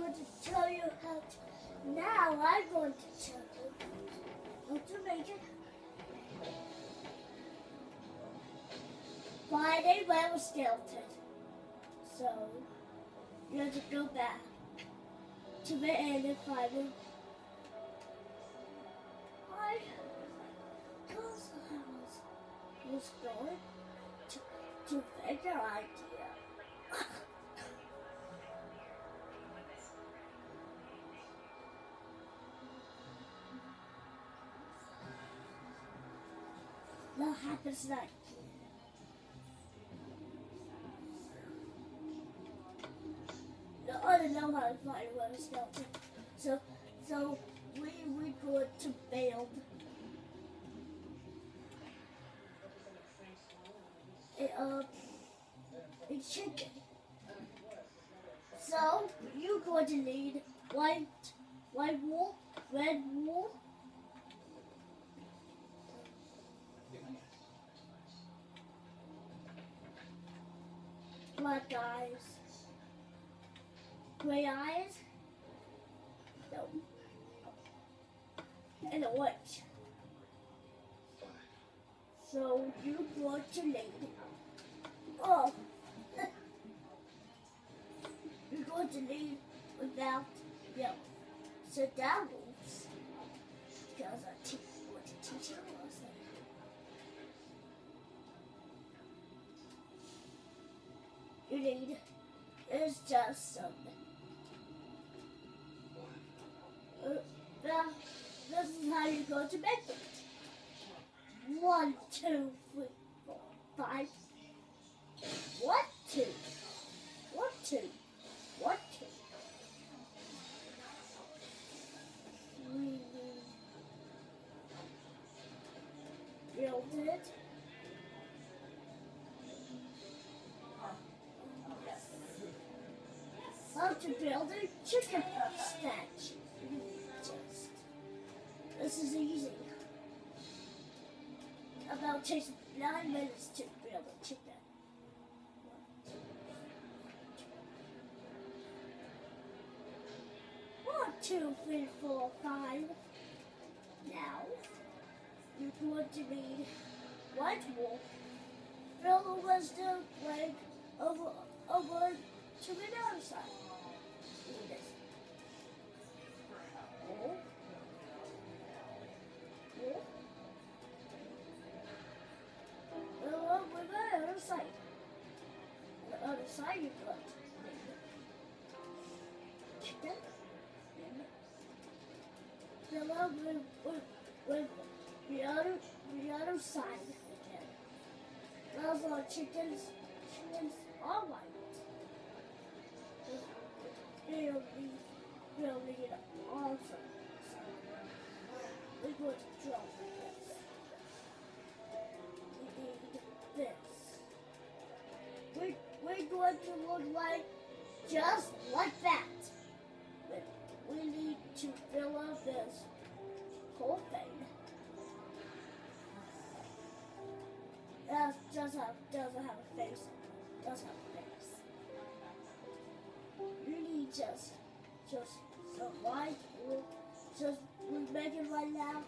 going to show you how to. Now I'm going to show you how to make it. Find a whale skeleton. So you have to go back to the end and find it. Because I was going to figure idea. That happens like no, I don't know how to find a whale skeleton. So we go to build a chicken. So you're going to need white wool, red wool, black eyes, gray eyes, no, and a witch. So you're going to need you're going to need without yellow. So that moves because I want to teach you a lesson. You need is just something. Now, this is how you're going to make it. 1, 2, 3, 4, 5. 1, 2. 1, 2. 1, 2. Build it. How to build a chicken statue. This is easy. About takes 9 minutes to build a chicken. 1, 2, 3, 4, 5. Now you're going to need white wool. Fill the wisdom leg over to the other side. Do this. Wool. Wool. Over the other side. The other side you put chicken. Fill up with the other side again. Those are chickens are white. They'll need it also. We're going to draw this. We need this. We're going to look like just like that. But we need to fill up this whole thing. That doesn't have a face. Doesn't have a face. You need just some white wool. Just we make it right now.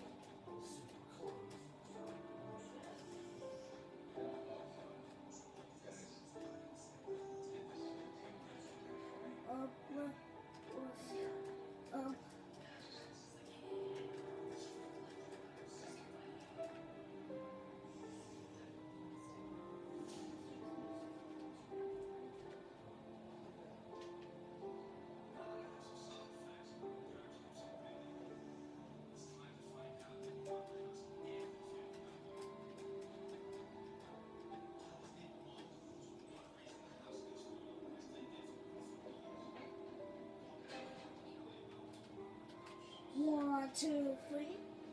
One, 2, 3.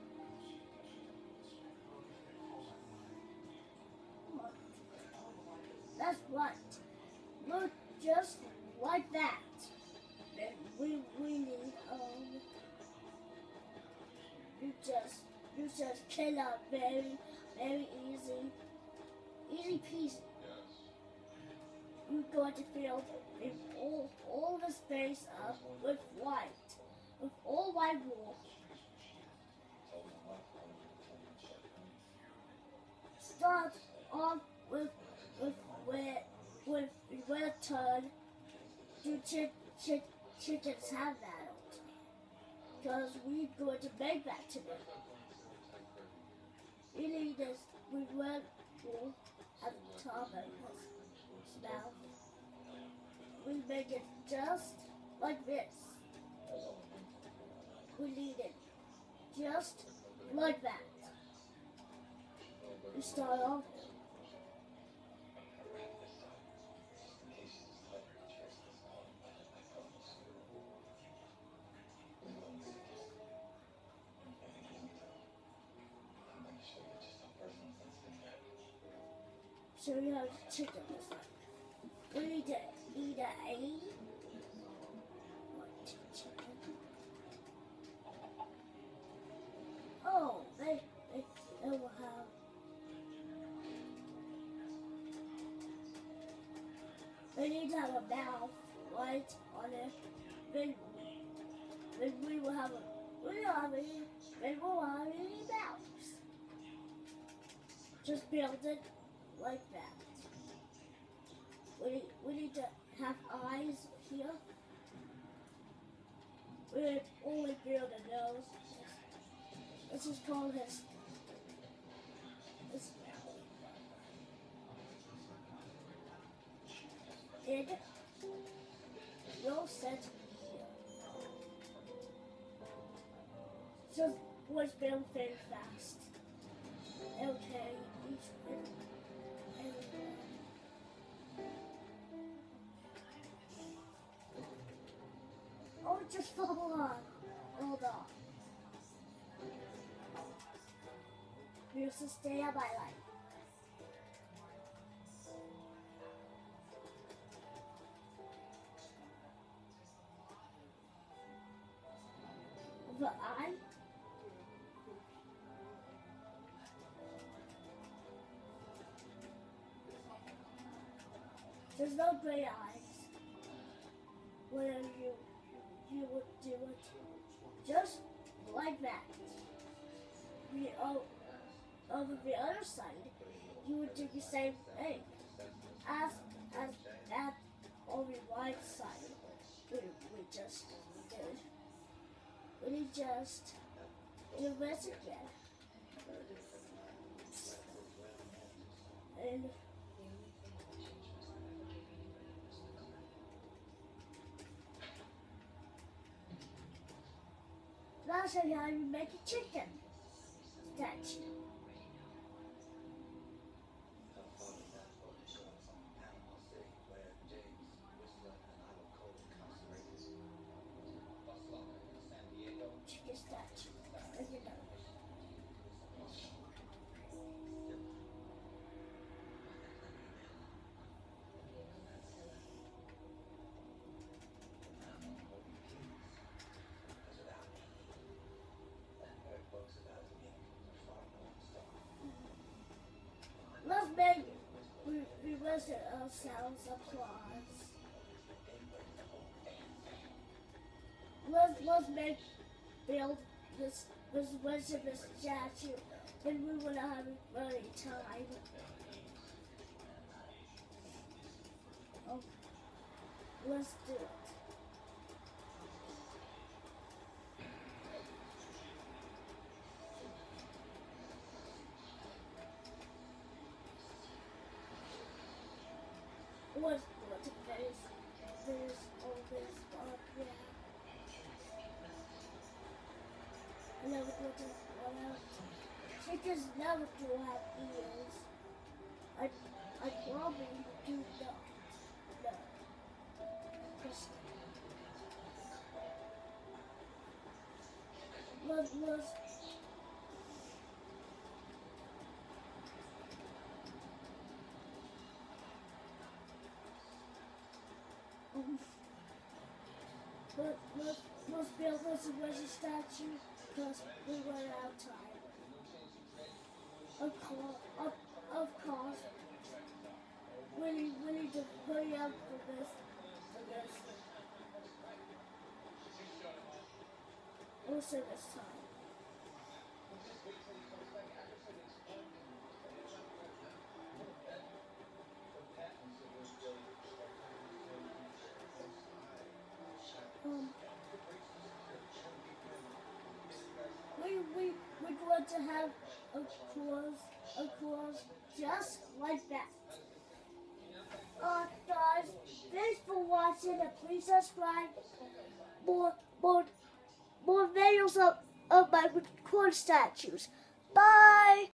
That's right. Look just like that. Then we need you just kill out very easy peasy. you're going to fill in all the space up with all white wool. Start off with where a turn do chickens have that all the time. Because we're going to make that today. We need this with red wool at the top of his mouth. We make it just like this. We need it just like that. We start off. Show you how the chicken looks like. We need to eat a chicken. Oh, they will have. They need to have a mouth right on it. Then we will have any mouths. Just build it like that. We need to have eyes here. We need only build a nose. This is called his mouth. And we'll set here. Just let's build things fast. Okay, oh, just fall on. Hold on. Here's to stay on my life. The eye. There's no gray eyes. Whenever you would do it, just like that. Over the other side, you would do the same thing as that on the right side. We just did. We just do this again. And I'll show you how you make a chicken statue. Chicken statue. Look at that. Let's make we visit ourselves applause. Let's build this visit this statue, then we will have really time. Okay, let's do it. What face? There's all this up there. And then we're going to run out. Chickens never do have ears. I probably do not. No. Let's build this as a statue because we run out of time. Of course, we need to hurry up for this. Also this time. We're going to have a course just like that. Guys, thanks for watching and please subscribe. More videos of my corn statues. Bye!